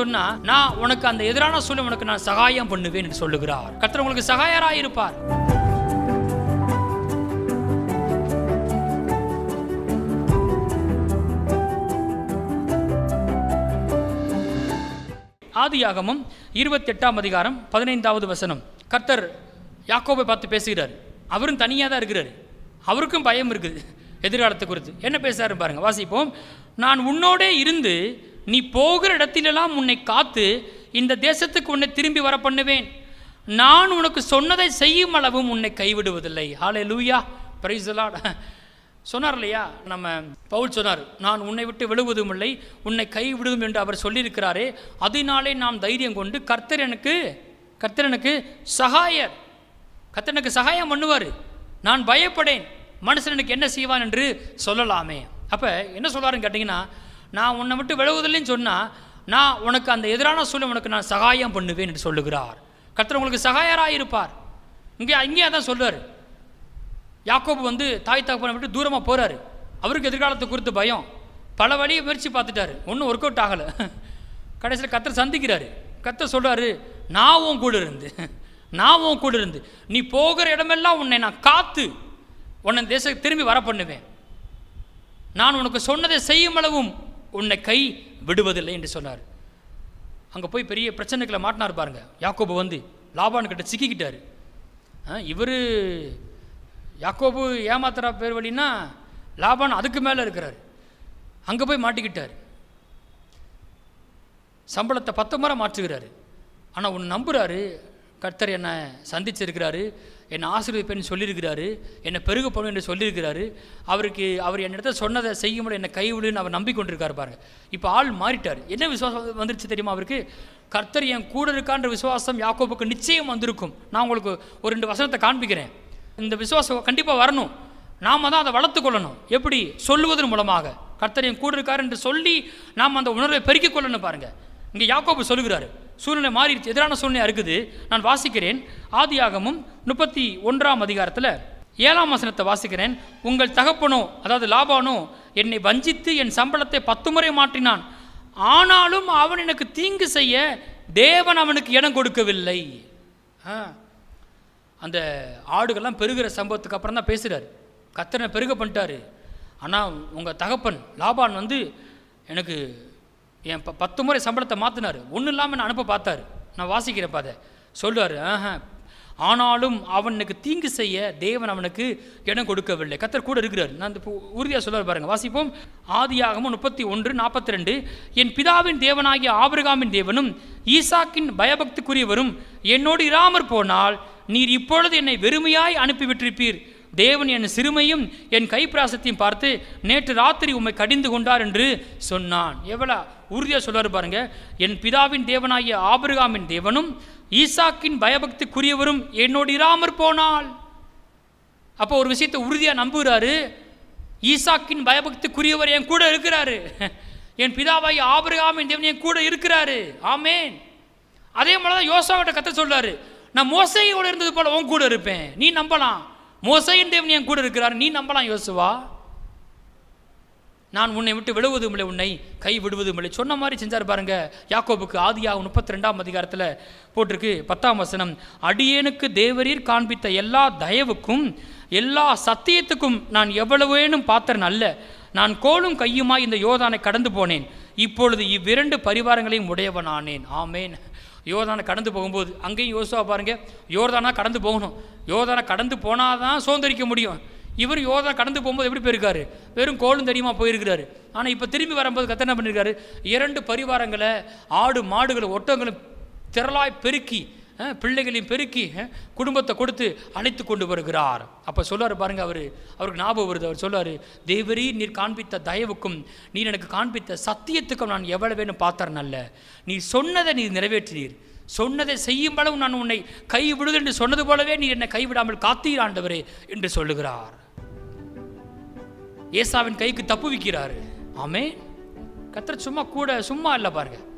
சொன்னா, நான் உனக்கு அந்த எதிரான சூழ்நிலை உனக்கு நான் சகாயம் பண்ணுவேன் என்று சொல்லுகிறார். கர்த்தர் உங்களுக்கு சகாயராய் இருப்பார். ஆதியாகமம் 28ஆம் அதிகாரம் 15வது வசனம். கர்த்தர் யாக்கோபை பார்த்து பேசுகிறார். அவரும் தனியாக தான் இருக்கிறார். அவருக்கும் பயம் இருக்குது எதிர்காலத்தை குறித்து. என்ன பேசுறாரு பாருங்க, வாசிப்போம். நான் உன்னோடே இருந்து நீ போகிற இடத்திலெல்லாம் உன்னை காத்து இந்த தேசத்துக்கு உன்னை திரும்பி வர பண்ணுவேன். நான் உனக்கு சொன்னதை செய்யும் அளவும் உன்னை கைவிடுவதில்லை. Hallelujah, praise the Lord. சொன்னார் இல்லையா, நம்ம பவுல் சொன்னார், நான் உன்னை விட்டு விழுவதும் இல்லை உன்னை கைவிடுவோம் என்று அவர் சொல்லியிருக்கிறாரே. அதனாலே நாம் தைரியம் கொண்டு கர்த்தர் எனக்கு சகாயர், கர்த்தர் எனக்கு சகாயம் பண்ணுவார், நான் பயப்படேன், மனுஷன் எனக்கு என்ன செய்வான் என்று சொல்லலாமே. அப்போ என்ன சொல்கிறாருன்னு கேட்டிங்கன்னா, நான் உன்னை விட்டு விழுவதில்லைன்னு சொன்னால் நான் உனக்கு அந்த எதிரான சூழ்நிலை உனக்கு நான் சகாயம் பண்ணுவேன் என்று சொல்லுகிறார். கர்த்தர் உங்களுக்கு சகாயராக இருப்பார். இங்கே அதான் சொல்கிறார். யாக்கோபு தாய் தகப்பனை விட்டு தூரமாக போகிறாரு. அவருக்கு எதிர்காலத்தை குறித்து பயம். பல வழியை முயற்சி பார்த்துட்டாரு, ஒன்றும் ஒர்க் அவுட் ஆகலை. கடைசியில் கர்த்தர் சந்திக்கிறாரு. கர்த்தர் சொல்கிறாரு, நான் உன் கூட இருந்து நீ போகிற இடமெல்லாம் உன்னை நான் காத்து உன்னை தேசத்தை திரும்பி வர பண்ணுவேன். நான் உனக்கு சொன்னதை செய்யும் அளவும் உன்னை கை விடுவதில்லை என்று சொன்னார். அங்கே போய் பெரிய பிரச்சனைகளை மாட்டினார் பாருங்க. யாக்கோபு லாபான்கிட்ட சிக்கிக்கிட்டார். இவர் யாக்கோபு ஏமாத்துறா பேர் வழின்னா லாபான் அதுக்கு மேலே இருக்கிறார். அங்கே போய் மாட்டிக்கிட்டார். சம்பளத்தை 10 முறை மாற்றுகிறாரு. ஆனால் ஒன்று நம்புகிறாரு, கர்த்தர் என்னை சந்திச்சிருக்கிறாரு, என்னை ஆசீர்வதிப்பேன்னு சொல்லியிருக்கிறாரு, என்னை பெருக போகணும் என்று சொல்லியிருக்கிறாரு. அவர் என்னிடத்த சொன்னதை செய்யும்போது என்னை கைவிடுன்னு அவர் நம்பிக்கொண்டிருக்காரு பாருங்க. இப்போ ஆள் மாறிட்டார். என்ன விசுவாசம் வந்துருச்சு தெரியுமா அவருக்கு? கர்த்தர் என் கூட இருக்கான்ற விசுவாசம் யாக்கோபுக்கு நிச்சயம் வந்திருக்கும். நான் உங்களுக்கு ஒரு 2 வசனத்தை காண்பிக்கிறேன். இந்த விசுவாசம் கண்டிப்பாக வரணும். நாம் தான் அதை வளர்த்து கொள்ளணும். எப்படி? சொல்லுவதன் மூலமாக. கர்த்தர் என் கூட இருக்கார் என்று சொல்லி நாம் அந்த உணர்வை பெருக்கிக் கொள்ளணும் பாருங்க. இங்கே யாக்கோபு சொல்லுகிறாரு, சூழ்நிலை மாறிடுச்சு, எதிரான சூழ்நிலை இருக்குது. நான் வாசிக்கிறேன். ஆதியாகமம் 31ஆம் அதிகாரத்தில் 7ஆம் வசனத்தை வாசிக்கிறேன். உங்கள் தகப்பனோ, அதாவது லாபானோ, என்னை வஞ்சித்து என் சம்பளத்தை 10 முறை மாற்றினான். ஆனாலும் அவன் எனக்கு தீங்கு செய்ய தேவன் அவனுக்கு இடம் கொடுக்கவில்லை. அந்த ஆடுகள்லாம் பெருகிற சம்பவத்துக்கு அப்புறம் தான் பேசுகிறார். கர்த்தரை பெருக பண்ணிட்டாரு. ஆனால் உங்கள் தகப்பன் லாபான் எனக்கு என் 10 முறை சம்பளத்தை மாற்றினார். ஒன்றும் இல்லாமல் நான் அனுப்ப பார்த்தாரு. நான் வாசிக்கிறப்ப அதை சொல்லுவார். ஆனாலும் அவனுக்கு தீங்கு செய்ய தேவன் அவனுக்கு இடம் கொடுக்கவில்லை. கர்த்தர் கூட இருக்கிறார். நான் உறுதியாக சொல்லுவார் பாருங்கள். வாசிப்போம். ஆதியாகமம் 31:42. என் பிதாவின் தேவனாகிய ஆபிரகாமின் தேவனும் ஈசாக்கின் பயபக்திக்குரியவரும் என்னோடு இராமற் போனால் நீர் இப்பொழுது என்னை வெறுமையாய் அனுப்பிவிட்டிருப்பீர். தேவன் என் சிறுமையும் என் கைப்பிராசத்தையும் பார்த்து நேற்று ராத்திரி உம்மை கடிந்து கொண்டார் என்று சொன்னான். எவ்வளோ உறுதியாக சொல்வார் பாருங்க. என் பிதாவின் தேவனாகிய ஆபிரகாமின் தேவனும் ஈசாக்கின் பயபக்திக்குரியவரும் என்னோடு இராமற் போனால். அப்போ ஒரு விஷயத்தை உறுதியாக நம்புகிறாரு. ஈசாக்கின் பயபக்திக்குரியவர் என் கூட இருக்கிறாரு. என் பிதாவாகிய ஆபிரகாமின் தேவன் என் கூட இருக்கிறாரு. ஆமேன். அதே மாதிரி தான் யோசுவாவிட்ட கர்த்தர் சொல்றாரு, நான் மோசேயோடு இருந்தது போல உன் கூட இருப்பேன், நீ நம்பலாம். மோசேயின் தேவன் என் கூட இருக்கிறார், நீ நம்பலாம் யோசுவா. நான் உன்னை விட்டு விழுவதும் இல்லை, உன்னை கை விடுவதும் இல்லை. சொன்ன மாதிரி செஞ்சார் பாருங்க யாக்கோபுக்கு. ஆதியாகமம் 32ஆம் அதிகாரத்தில் போட்டிருக்கு 10ஆம் வசனம். அடியேனுக்கு தேவரீர் காண்பித்த எல்லா தயவுக்கும் எல்லா சத்தியத்துக்கும் நான் எவ்வளவேனும் பாத்திரன் அல்ல. நான் கோலும் கையுமாய் இந்த யோர்தானை கடந்து போனேன். இப்பொழுது இவ்விரண்டு பரிவாரங்களையும் உடையவனானேன். ஆமேன். யோர்தானை கடந்து போகும்போது அங்கேயும் யோசுவா பாருங்க, யோர்தானா கடந்து போகணும். யோர்தானை கடந்து போனாதான் சுதந்திரிக்க முடியும். இவர் யோர்தான் கடந்து போகும்போது எப்படி போயிருக்காரு? வெறும் கோலும் தெரியுமா போயிருக்கிறாரு. ஆனால் இப்போ திரும்பி வரும்போது கர்த்தர் என்ன பண்ணியிருக்காரு? 2 பரிவாரங்களை, ஆடு மாடுகளை ஒட்டங்களும் திரளாய் பெருக்கி, பிள்ளைகளையும் பெருக்கி குடும்பத்தை கொடுத்து அழைத்து கொண்டு வருகிறார். அப்போ சொல்லுவார் பாருங்க, அவருக்கு ஞாபகம் வருது. அவர் சொல்லுவார், தேவரீ நீர் காண்பித்த தயவுக்கும் நீர் எனக்கு காண்பித்த சத்தியத்துக்கும் நான் எவ்வளவு வேணும் பாத்திரன் அல்ல. நீ சொன்னதை நீர் நிறைவேற்றினீர். சொன்னதை செய்யும் அளவு நான் உன்னை கைவிடுது என்று சொன்னது போலவே நீர் என்னை கைவிடாமல் காத்தீர் ஆண்டவரே என்று சொல்லுகிறார். ஏசாவின் கைக்கு தப்புவிக்கிறாரு. ஆமே. கர்த்தர் சும்மா இல்லை பாருங்க.